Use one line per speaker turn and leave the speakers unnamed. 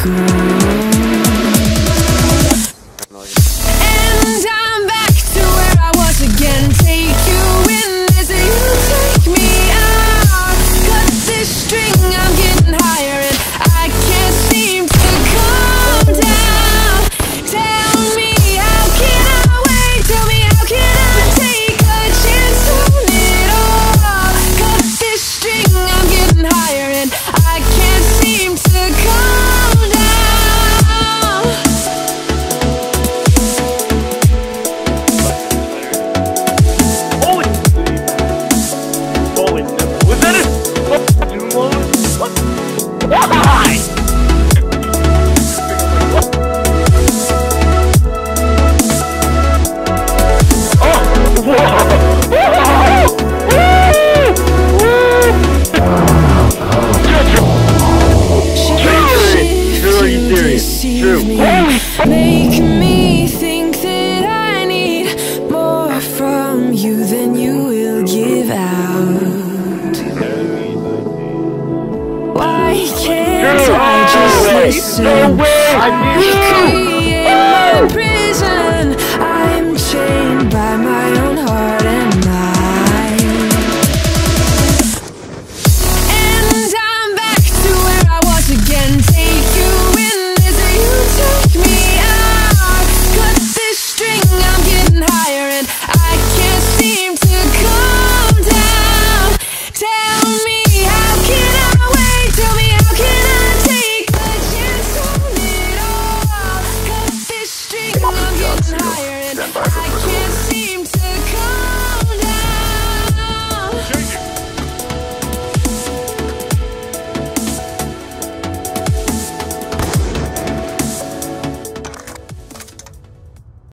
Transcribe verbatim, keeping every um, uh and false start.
And I'm back to where I was again. Take you in as you take me out. Cut this string, I'm getting higher and I can't seem to calm down. Tell me, how can I wait? Tell me, how can I take a chance on it all? Cut this string, I'm getting higher and I can't seem to calm down.
Holy! Holy! Was that it? Two moments? What? Why? Oh! Whoa! True.
Make me think that I need more from you than you will give out. Why can't I just listen?
No way! I need
Recreate my prison.